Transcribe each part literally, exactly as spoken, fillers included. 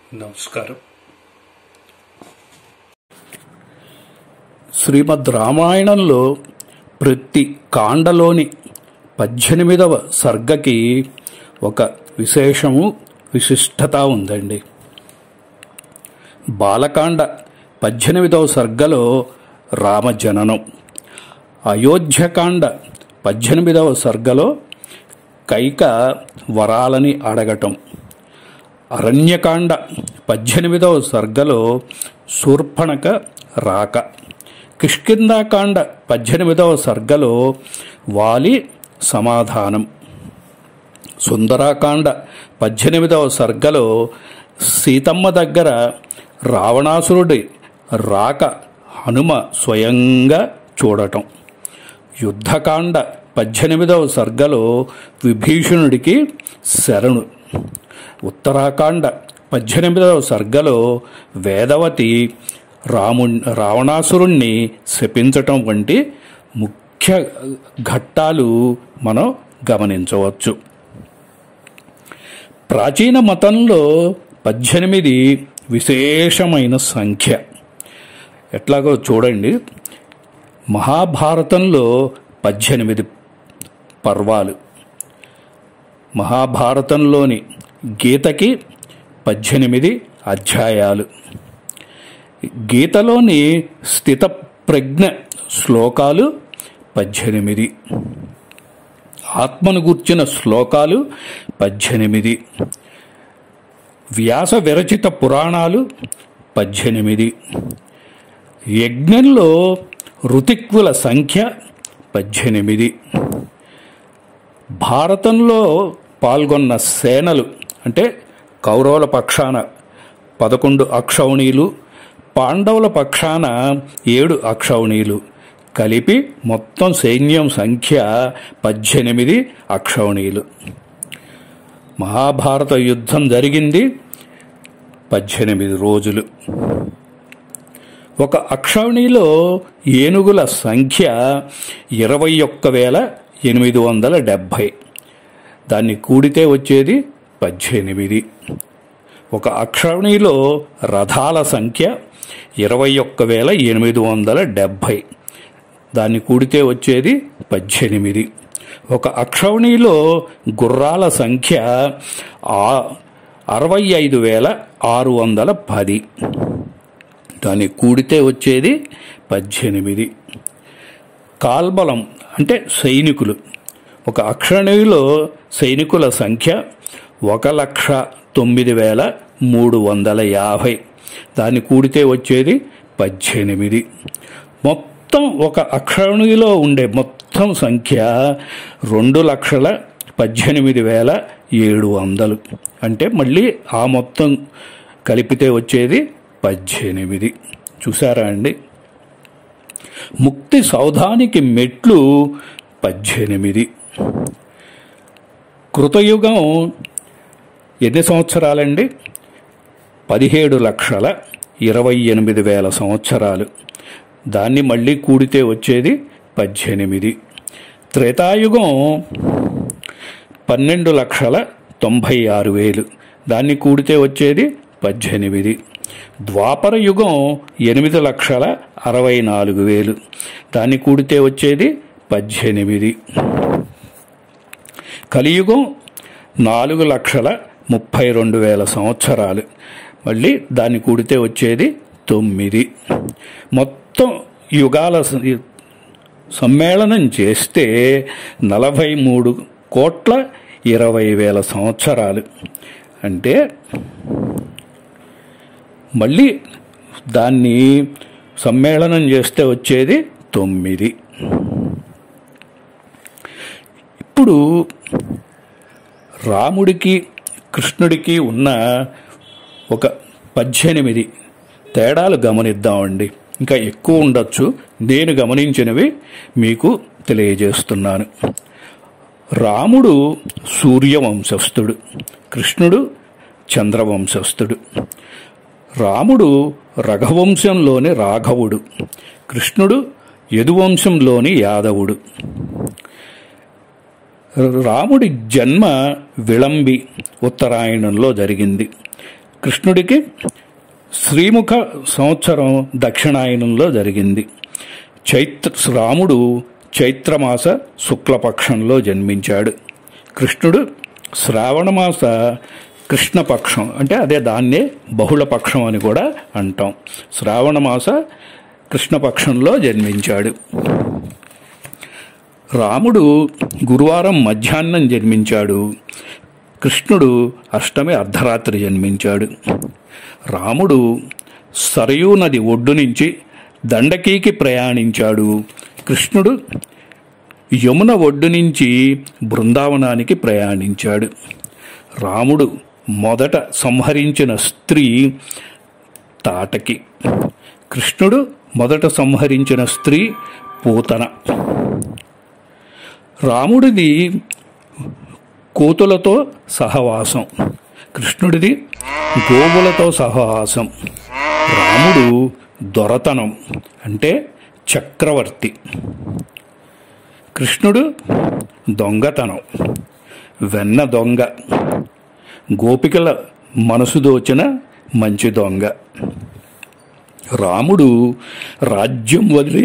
నమస్కారం. శ్రీమద్ రామాయణంలో ప్రతి కాండలోని పద్దెనిమిదవ సర్గకి ఒక విశేషము విశిష్టత ఉందండి. బాలకాండ పద్దెనిమిదవ సర్గలో రామజననం, అయోధ్యకాండ పద్దెనిమిదవ సర్గలో కైక వరాలని అడగటం, అరణ్యకాండ పద్దెనిమిదవ సర్గలో శూర్పణఖ రాక, కిష్కింధాకాండ పద్దెనిమిదవ సర్గలో వాలి సమాధానం, సుందరాకాండ పద్దెనిమిదవ సర్గలో సీతమ్మ దగ్గర రావణాసురుడి రాక హనుమ స్వయంగా చూడటం, యుద్ధకాండ పద్దెనిమిదవ సర్గలో విభీషణుడికి శరణు, ఉత్తరాకాండ పద్దెనిమిదవ సర్గలో వేదవతి రాము రావణాసురుణ్ణి శపించటం వంటి ముఖ్య ఘట్టాలు మనం గమనించవచ్చు. ప్రాచీన మతంలో పద్దెనిమిది విశేషమైన సంఖ్య. ఎట్లాగో చూడండి, మహాభారతంలో పద్దెనిమిది పర్వాలు, మహాభారతంలోని గీతకి పద్దెనిమిది అధ్యాయాలు, గీతలోని స్థిత ప్రజ్ఞ శ్లోకాలు పద్దెనిమిది, ఆత్మను గూర్చిన శ్లోకాలు పద్దెనిమిది, వ్యాస విరచిత పురాణాలు పద్దెనిమిది, యజ్ఞంలో ఋతిక్వుల సంఖ్య పద్దెనిమిది, భారతంలో పాల్గొన్న సేనలు అంటే కౌరవుల పక్షాన పదకొండు అక్షౌణీలు, పాండవుల పక్షాన ఏడు అక్షౌణీలు, కలిపి మొత్తం సైన్యం సంఖ్య పద్దెనిమిది అక్షౌణీలు. మహాభారత యుద్ధం జరిగింది పద్దెనిమిది రోజులు. ఒక అక్షౌణిలో ఏనుగుల సంఖ్య ఇరవై ఒక్క వేల ఎనిమిది వందల డెబ్భై, దాన్ని కూడితే వచ్చేది పద్దెనిమిది. ఒక అక్షౌణిలో రథాల సంఖ్య ఇరవై ఒక్క వేల ఎనిమిది వందల డెబ్భై, దాన్ని కూడితే వచ్చేది పద్దెనిమిది. ఒక అక్షౌణిలో గుర్రాల సంఖ్య అరవై ఐదు వేల ఆరు వందల పది, దాన్ని కూడితే వచ్చేది పద్దెనిమిది. కాల్బలం అంటే సైనికులు, ఒక అక్షౌణిలో సైనికుల సంఖ్య ఒక లక్ష తొమ్మిది వేల మూడు వందల యాభై, దాన్ని కూడితే వచ్చేది పద్దెనిమిది. మొత్తం ఒక అక్షౌణిలో ఉండే మొత్తం సంఖ్య రెండు లక్షల పద్దెనిమిది వేల ఏడు వందలు, అంటే మళ్ళీ ఆ మొత్తం కలిపితే వచ్చేది పద్దెనిమిది. చూసారా అండి? ముక్తి సౌధానికి మెట్లు పద్దెనిమిది. కృతయుగం ఎన్ని సంవత్సరాలండి? పదిహేడు లక్షల ఇరవై ఎనిమిది వేల సంవత్సరాలు, దాన్ని మళ్ళీ కూడితే వచ్చేది పద్దెనిమిది. త్రేతాయుగం పన్నెండు లక్షల తొంభై ఆరు వేలు, దాన్ని కూడితే వచ్చేది పద్దెనిమిది. ద్వాపర యుగం ఎనిమిది లక్షల అరవై నాలుగు వేలు, దాన్ని కూడితే వచ్చేది పద్దెనిమిది. కలియుగం నాలుగు లక్షల ముప్పై రెండు వేల సంవత్సరాలు, మళ్ళీ దాన్ని కూడితే వచ్చేది తొమ్మిది. మొత్తం యుగాల సమ్మేళనం చేస్తే నలభై మూడు కోట్ల ఇరవై వేల సంవత్సరాలు, అంటే మళ్ళీ దాన్ని సమ్మేళనం చేస్తే వచ్చేది తొమ్మిది. ఇప్పుడు రాముడికి కృష్ణుడికి ఉన్న ఒక పద్దెనిమిది తేడాలు గమనిద్దామండి. ఇంకా ఎక్కువ ఉండొచ్చు, నేను గమనించినవి మీకు తెలియజేస్తున్నాను. రాముడు సూర్యవంశస్థుడు, కృష్ణుడు చంద్రవంశస్థుడు. రాముడు రఘువంశంలోని రాఘవుడు, కృష్ణుడు యదువంశంలోని యాదవుడు. రాముడి జన్మ విళంబి ఉత్తరాయణంలో జరిగింది. కృష్ణుడికి శ్రీముఖ సంవత్సరం దక్షిణాయనంలో జరిగింది. చైత్ర రాముడు చైత్రమాస శుక్లపక్షంలో జన్మించాడు. కృష్ణుడు శ్రావణమాస కృష్ణపక్షం అంటే అదే దాన్నే బహుళపక్షం అని కూడా అంటాం. శ్రావణమాస కృష్ణపక్షంలో జన్మించాడు. రాముడు గురువారం మధ్యాహ్నం జన్మించాడు. కృష్ణుడు అష్టమి అర్ధరాత్రి జన్మించాడు. రాముడు సరయూ నది ఒడ్డు నుంచి దండకీకి ప్రయాణించాడు. కృష్ణుడు యమున ఒడ్డు నుంచి బృందావనానికి ప్రయాణించాడు. రాముడు మొదట సంహరించిన స్త్రీ తాటకి. కృష్ణుడు మొదట సంహరించిన స్త్రీ పూతన. రాముడిది కోతులతో సహవాసం, కృష్ణుడిది గోవులతో సహవాసం. రాముడు దొరతనం అంటే చక్రవర్తి, కృష్ణుడు దొంగతనం వెన్న దొంగ, గోపికల మనసు దోచిన మంచి దొంగ. రాముడు రాజ్యం వదిలి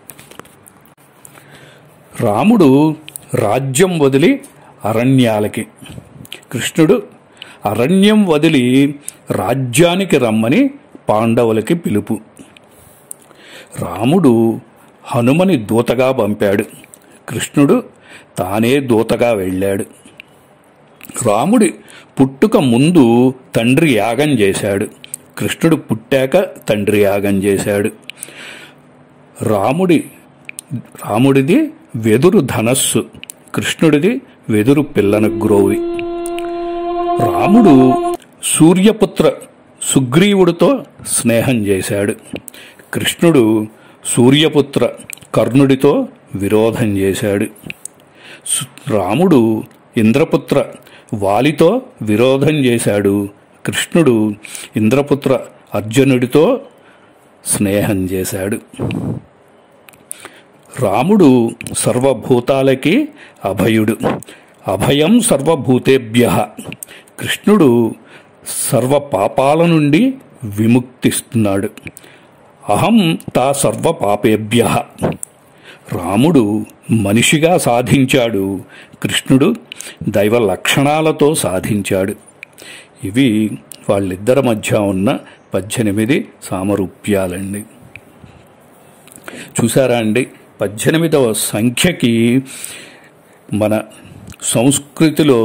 రాముడు రాజ్యం వదిలి అరణ్యాలకి, కృష్ణుడు అరణ్యం వదిలి రాజ్యానికి రమ్మని పాండవులకి పిలుపు. రాముడు హనుమని దూతగా పంపాడు. కృష్ణుడు తానే దూతగా వెళ్ళాడు. రాముడి పుట్టుక ముందు తండ్రి యాగం చేశాడు. కృష్ణుడు పుట్టాక తండ్రి యాగం చేశాడు. రాముడి రాముడిది వెదురు ధనస్సు, కృష్ణుడిది వెదురు పిల్లన గ్రోవి. రాముడు సూర్యపుత్ర సుగ్రీవుడితో స్నేహం చేశాడు. కృష్ణుడు సూర్యపుత్ర కర్ణుడితో విరోధం చేశాడు. రాముడు ఇంద్రపుత్ర వాలితో విరోధం చేశాడు. కృష్ణుడు ఇంద్రపుత్ర అర్జునుడితో స్నేహం చేశాడు. రాముడు సర్వభూతాలకి అభయుడు, అభయం సర్వభూతేభ్యః. కృష్ణుడు సర్వ పాపాల నుండి విముక్తిస్తున్నాడు. అహం తా సర్వ పాపేభ్యః. రాముడు మనిషిగా సాధించాడు. కృష్ణుడు దైవ లక్షణాలతో సాధించాడు. ఇవి వాళ్ళిద్దరి మధ్య ఉన్న పద్దెనిమిది సామరూప్యాలండి. చూసారా అండి, పద్దెనిమిదవ సంఖ్యకి మన సంస్కృతిలో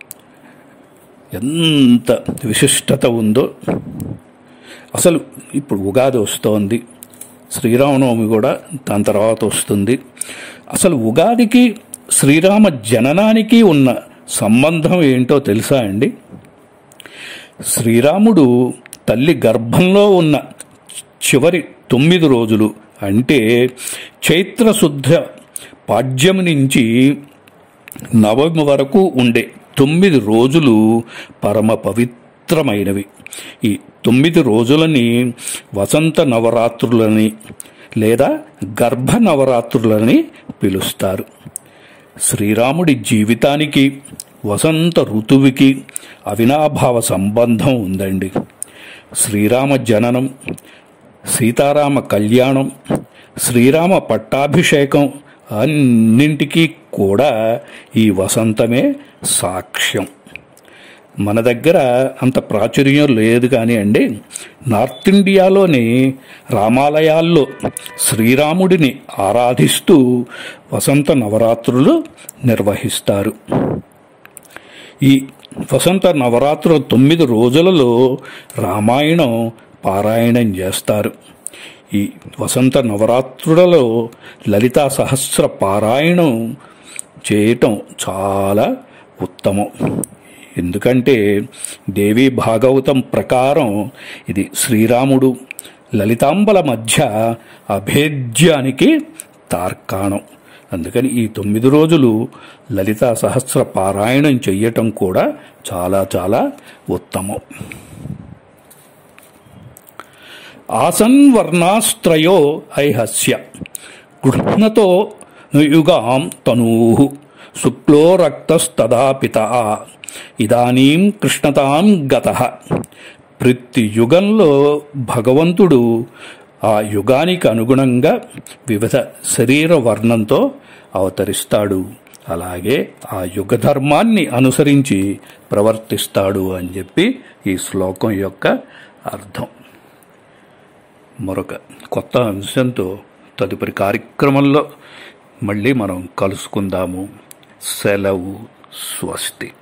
ఎంత విశిష్టత ఉందో. అసలు ఇప్పుడు ఉగాది వస్తోంది, శ్రీరామనవమి కూడా దాని తర్వాత వస్తుంది. అసలు ఉగాదికి శ్రీరామ జననానికి ఉన్న సంబంధం ఏంటో తెలుసా అండి? శ్రీరాముడు తల్లి గర్భంలో ఉన్న చివరి తొమ్మిది రోజులు అంటే చైత్రశుద్ధ పాడ్యమి నుంచి నవమి వరకు ఉండే తొమ్మిది రోజులు పరమ పవిత్రమైనవి. ఈ తొమ్మిది రోజులని వసంత నవరాత్రులని లేదా గర్భ నవరాత్రులని పిలుస్తారు. శ్రీరాముడి జీవితానికి వసంత ఋతువుకి అవినాభావ సంబంధం ఉందండి. శ్రీరామ జననం, సీతారామ కళ్యాణం, శ్రీరామ పట్టాభిషేకం అన్నింటికీ కూడా ఈ వసంతమే సాక్ష్యం. మన దగ్గర అంత ప్రాచుర్యం లేదు కానీ అండి, నార్త్ ఇండియాలోని రామాలయాల్లో శ్రీరాముడిని ఆరాధిస్తూ వసంత నవరాత్రులు నిర్వహిస్తారు. ఈ వసంత నవరాత్రుల తొమ్మిది రోజులలో రామాయణం పారాయణం చేస్తారు. ఈ వసంత నవరాత్రులలో లలితా సహస్ర పారాయణం చేయటం చాలా ఉత్తమం. ఎందుకంటే దేవీ భాగవతం ప్రకారం ఇది శ్రీరాముడు లలితాంబల మధ్య అభేద్యానికి తార్కాణం. అందుకని ఈ తొమ్మిది రోజులు లలితా సహస్ర పారాయణం చెయ్యటం కూడా చాలా చాలా ఉత్తమం. ఆసన్ వర్ణాస్త్రయో ఐహస్య గృహ్ణతో యుగాం తనూః శుక్లో రక్తస్తదా పితా ఇదానీం కృష్ణతాం గతః ప్రతి యుగంలో భగవంతుడు ఆ యుగానికి అనుగుణంగా వివిధ శరీర వర్ణంతో అవతరిస్తాడు. అలాగే ఆ యుగ ధర్మాన్ని అనుసరించి ప్రవర్తిస్తాడు అని చెప్పి ఈ శ్లోకం యొక్క అర్థం. మరొక కొత్త అంశంతో తదుపరి కార్యక్రమంలో మళ్ళీ మనం కలుసుకుందాము. సెలవు. స్వస్తి.